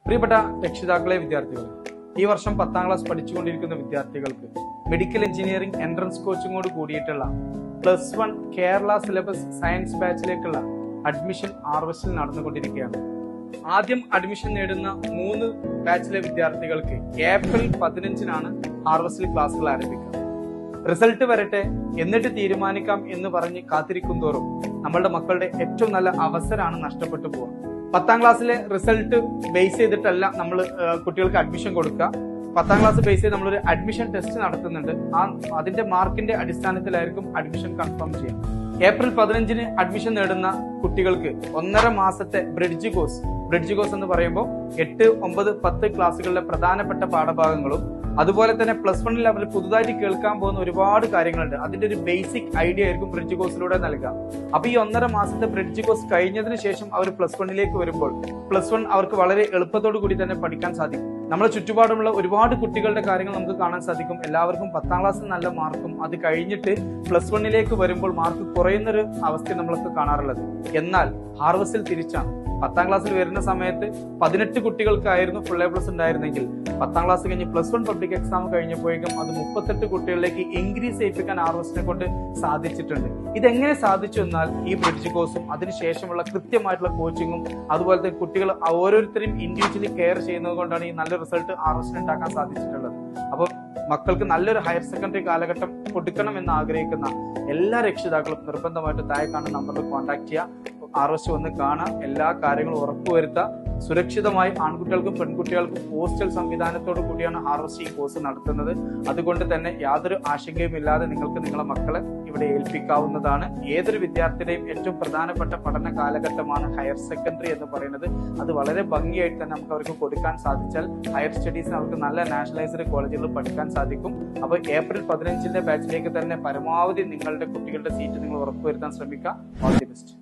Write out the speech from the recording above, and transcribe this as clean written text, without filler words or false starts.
പ്രിയപ്പെട്ട രക്ഷിതാക്കളെ, വിദ്യാർത്ഥികളെ, ഈ വർഷം 10ാം ക്ലാസ് പഠിച്ചുകൊണ്ടിരിക്കുന്ന വിദ്യാർത്ഥികൾക്ക് മെഡിക്കൽ എഞ്ചിനീയറിംഗ് എൻട്രൻസ് കോച്ചിങ്ങോട് കൂടിയിട്ടുള്ള +1 കേരള സിലബസ് സയൻസ് ബാച്ചിലേക്കുള്ള അഡ്മിഷൻ ആർവസിൽ നടന്നുകൊണ്ടിരിക്കുകയാണ്. ആദ്യം അഡ്മിഷൻ നേടുന്ന 3 ബാച്ചിലെ വിദ്യാർത്ഥികൾക്ക് ഏപ്രിൽ 15-നാണ് ആർവസിൽ ക്ലാസുകൾ ആരംഭിക്കുക. റിസൾട്ട് വരട്ടെ എന്നിട്ട് തീരുമാനിക്കാം എന്ന് പറഞ്ഞ് കാത്തിരിക്കുന്തോറും നമ്മളുടെ മക്കളുടെ ഏറ്റവും നല്ല അവസരമാണ് നഷ്ടപ്പെട്ടു പോകുക. 10ാം ക്ലാസ്സിലെ റിസൾട്ട് ബേസ് ചെയ്തിട്ടല്ല നമ്മൾ കുട്ടികൾക്ക് അഡ്മിഷൻ കൊടുക്കുക. 10ാം ക്ലാസ് ബേസ് ചെയ്ത് നമ്മളൊരു അഡ്മിഷൻ ടെസ്റ്റ് നടത്തുന്നുണ്ട്. അതിന്റെ മാർക്കിന്റെ അടിസ്ഥാനത്തിലായിരിക്കും അഡ്മിഷൻ കൺഫേം ചെയ്യുക. ഏപ്രിൽ 15-ന് അഡ്മിഷൻ നേടുന്ന കുട്ടികൾക്ക് 1.5 മാസത്തെ ബ്രിഡ്ജ് കോഴ്സ് എന്ന് പറയുമ്പോൾ 8, 9, 10 ക്ലാസ്സുകളിലെ പ്രധാനപ്പെട്ട പാഠഭാഗങ്ങളും അതുപോലെ തന്നെ +1 ലെവലിൽ പുതുതായിട്ട് കേൾക്കാൻ പോകുന്ന ഒരുപാട് കാര്യങ്ങളുണ്ട്. അതിന്റെ ഒരു ബേസിക് ഐഡിയ ആയിരിക്കും ബ്രിഡ്ജ് കോഴ്സിലൂടെ നൽകുക. അപ്പൊ ഈ 1.5 മാസത്തെ ബ്രിഡ്ജ് കോഴ്സ് കഴിഞ്ഞതിന് ശേഷം അവർ +1 വരുമ്പോൾ +1 അവർക്ക് വളരെ എളുപ്പത്തോടു കൂടി തന്നെ പഠിക്കാൻ സാധിക്കും. നമ്മളെ ചുറ്റുപാടുമുള്ള ഒരുപാട് കുട്ടികളുടെ കാര്യങ്ങൾ നമുക്ക് കാണാൻ സാധിക്കും. എല്ലാവർക്കും 10ാം ക്ലാസ്സിൽ നല്ല മാർക്കും അത് കഴിഞ്ഞിട്ട് +1 വരുമ്പോൾ മാർക്ക് കുറയുന്നൊരു അവസ്ഥ നമ്മളൊക്കെ കാണാറുള്ളത്. എന്നാൽ ഹാർവസിൽ തിരിച്ചാണ്. 10ാം ക്ലാസ്സിൽ വരുന്ന സമയത്ത് 18 കുട്ടികൾക്കായിരുന്നു ഫുൾ A+ ഉണ്ടായിരുന്നെങ്കിൽ 10ാം ക്ലാസ് കഴിഞ്ഞ് +1 പബ്ലിക് എക്സാം കഴിഞ്ഞപ്പോഴേക്കും അത് 38 കുട്ടികളിലേക്ക് ഇൻക്രീസ് ചെയ്യിപ്പിക്കാൻ ആർവസിനെ കൊണ്ട് സാധിച്ചിട്ടുണ്ട്. ഇതെങ്ങനെ സാധിച്ചു എന്നാൽ ഈ ബ്രിഡ്ജ് കോഴ്സും അതിനുശേഷമുള്ള കൃത്യമായിട്ടുള്ള കോച്ചിങ്ങും അതുപോലത്തെ കുട്ടികൾ ഓരോരുത്തരും ഇൻഡിവിജ്വലി കെയർ ചെയ്യുന്നത് കൊണ്ടാണ് ഈ നല്ല റിസൾട്ട് ആർവസിന് ഉണ്ടാക്കാൻ സാധിച്ചിട്ടുള്ളത്. അപ്പോൾ മക്കൾക്ക് നല്ലൊരു ഹയർ സെക്കൻഡറി കാലഘട്ടം കൊടുക്കണം എന്ന് ആഗ്രഹിക്കുന്ന എല്ലാ രക്ഷിതാക്കളും നിർബന്ധമായിട്ട് താഴെ കാണുന്ന നമ്പറിൽ കോൺടാക്ട് ചെയ്യുക. ആർവസ് വന്ന് കാണാം, എല്ലാ കാര്യങ്ങളും ഉറപ്പുവരുത്തുക. സുരക്ഷിതമായി ആൺകുട്ടികൾക്കും പെൺകുട്ടികൾക്കും ഹോസ്റ്റൽ സംവിധാനത്തോടു കൂടിയാണ് ആർവസ് ഈ കോഴ്സ് നടത്തുന്നത്. അതുകൊണ്ട് തന്നെ യാതൊരു ആശങ്കയും ഇല്ലാതെ നിങ്ങൾക്ക് നിങ്ങളെ മക്കളെ ഇവിടെ ഏൽപ്പിക്കാവുന്നതാണ്. ഏതൊരു വിദ്യാർത്ഥിയുടെയും ഏറ്റവും പ്രധാനപ്പെട്ട പഠന കാലഘട്ടമാണ് ഹയർ സെക്കൻഡറി എന്ന് പറയുന്നത്. അത് വളരെ ഭംഗിയായിട്ട് തന്നെ നമുക്ക് അവർക്ക് കൊടുക്കാൻ സാധിച്ചാൽ ഹയർ സ്റ്റഡീസിന് അവർക്ക് നല്ല നാഷണലൈസ്ഡ് കോളേജുകളിൽ പഠിക്കാൻ സാധിക്കും. അപ്പോൾ ഏപ്രിൽ 15-ന്റെ ബാച്ചിലേക്ക് തന്നെ പരമാവധി നിങ്ങളുടെ കുട്ടികളുടെ സീറ്റ് നിങ്ങൾ ഉറപ്പുവരുത്താൻ ശ്രമിക്കുക. All the best.